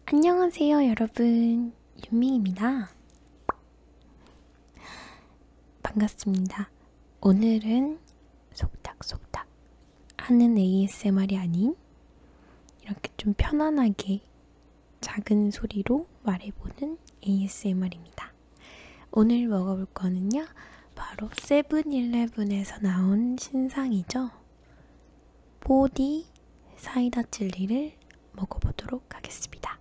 안녕하세요, 여러분. 윤미입니다. 반갑습니다. 오늘은 속닥속닥 하는 ASMR이 아닌 이렇게 좀 편안하게 작은 소리로 말해보는 ASMR입니다. 오늘 먹어볼 거는요, 바로 세븐일레븐에서 나온 신상이죠. 4D 사이다 젤리를 먹어보도록 하겠습니다.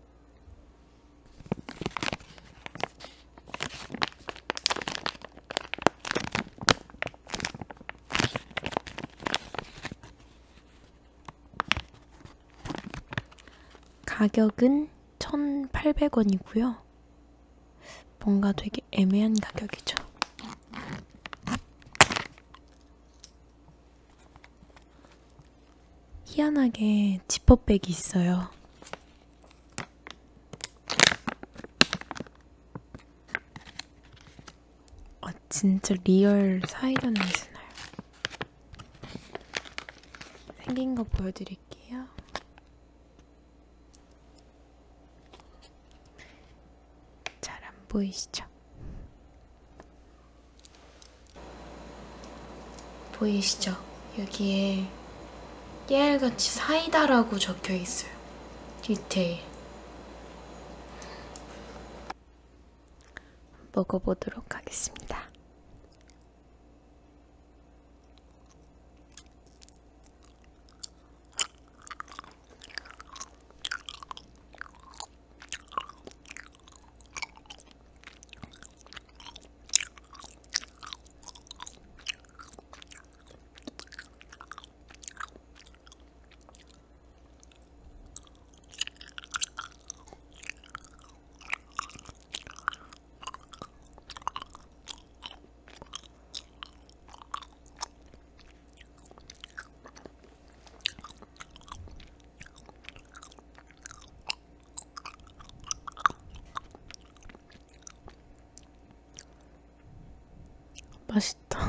가격은 1,800원이고요. 뭔가 되게 애매한 가격이죠. 희한하게 지퍼백이 있어요. 진짜 리얼 사이다 냄새 나요. 생긴 거 보여드릴게요. 잘 안 보이시죠? 보이시죠? 여기에 깨알같이 사이다라고 적혀 있어요. 디테일. 먹어보도록 하겠습니다. 맛있다.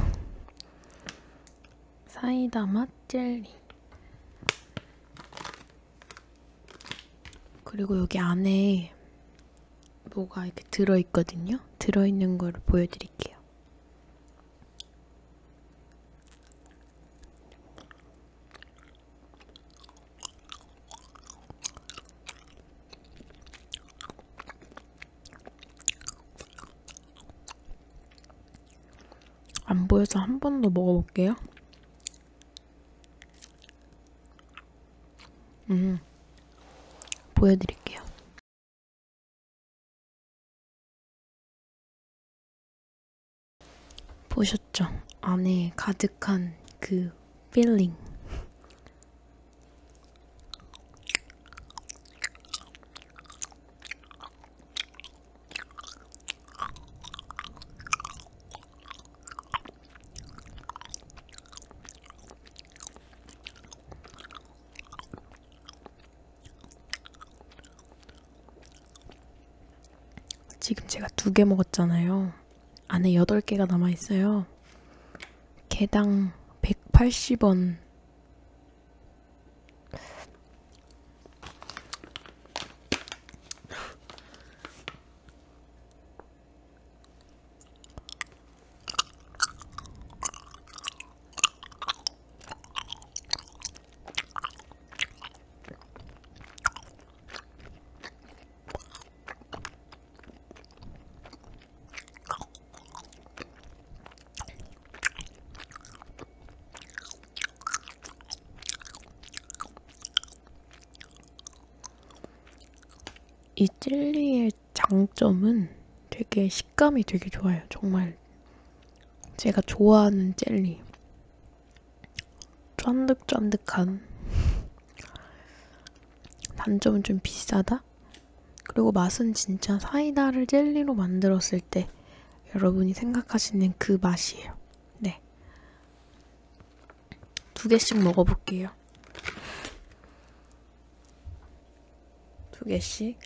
사이다 맛 젤리. 그리고 여기 안에 뭐가 이렇게 들어있거든요. 들어있는 거를 보여드릴게요. 안 보여서 한 번 더 먹어볼게요. 보여드릴게요. 보셨죠? 안에 가득한 그 필링. 지금 제가 2개 먹었잖아요. 안에 8개가 남아있어요. 개당 180원. 이 젤리의 장점은 되게 식감이 되게 좋아요. 정말 제가 좋아하는 젤리. 쫀득쫀득한. 단점은 좀 비싸다? 그리고 맛은 진짜 사이다를 젤리로 만들었을 때 여러분이 생각하시는 그 맛이에요. 네. 2개씩 먹어볼게요. 2개씩.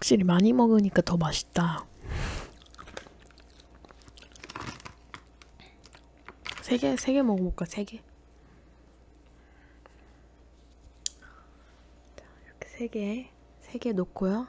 확실히 많이 먹으니까 더 맛있다. 3개 먹어볼까? 3개? 자, 이렇게 3개 놓고요.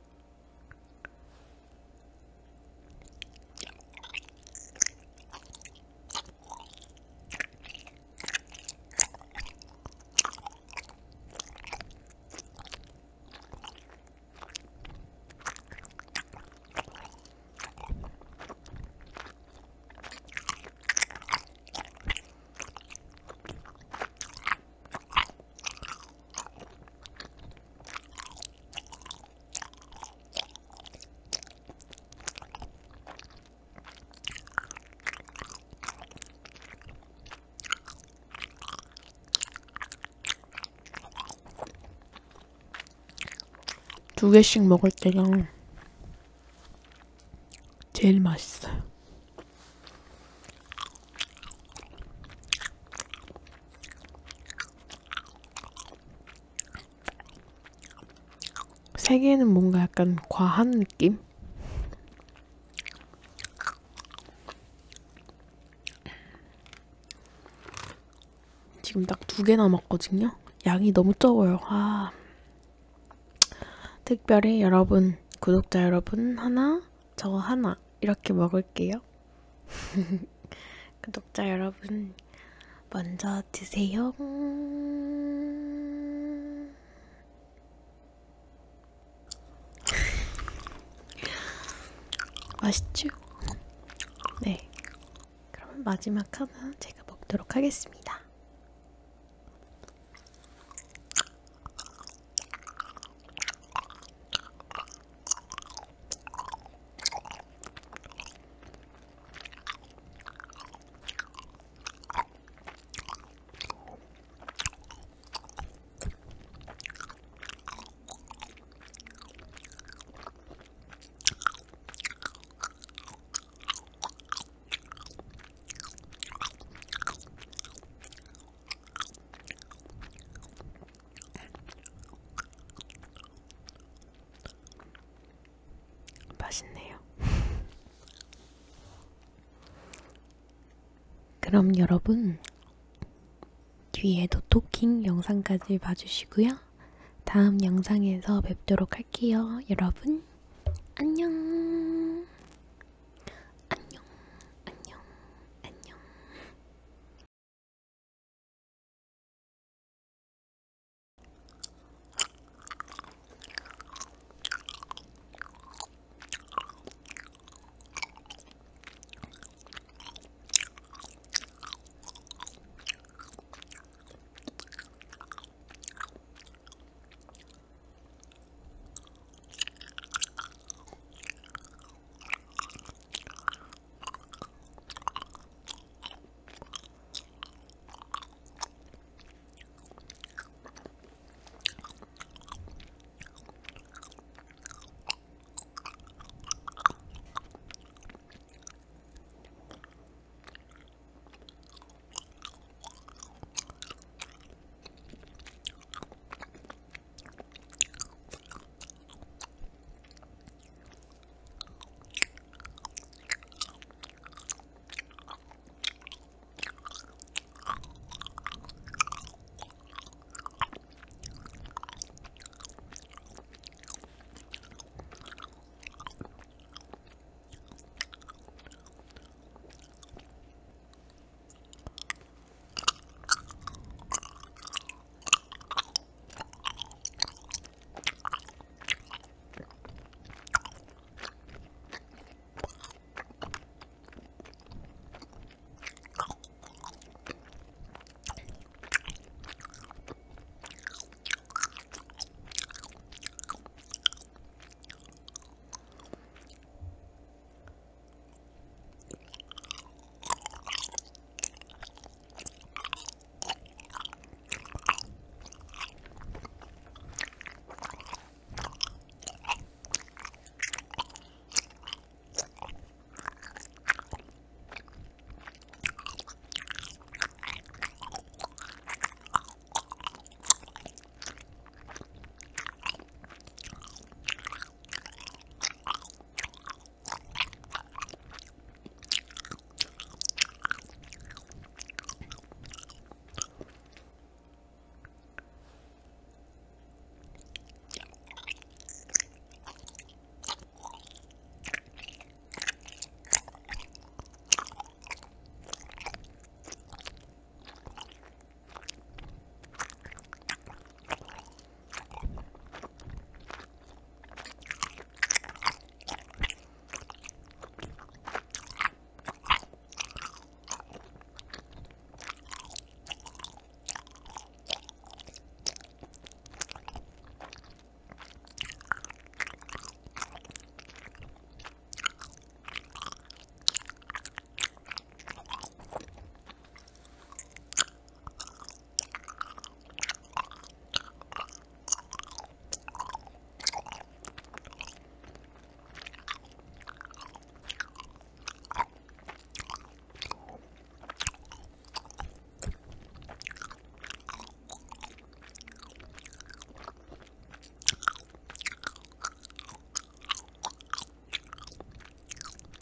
두 개씩 먹을 때가 제일 맛있어요. 세 개는 뭔가 약간 과한 느낌? 지금 딱 2개 남았거든요. 양이 너무 적어요. 특별히 여러분, 구독자 여러분 하나, 저 하나 이렇게 먹을게요. 구독자 여러분 먼저 드세요. 맛있죠? 네. 그럼 마지막 하나 제가 먹도록 하겠습니다. 맛있네요. 그럼 여러분 뒤에도 토킹 영상까지 봐주시고요. 다음 영상에서 뵙도록 할게요. 여러분 안녕.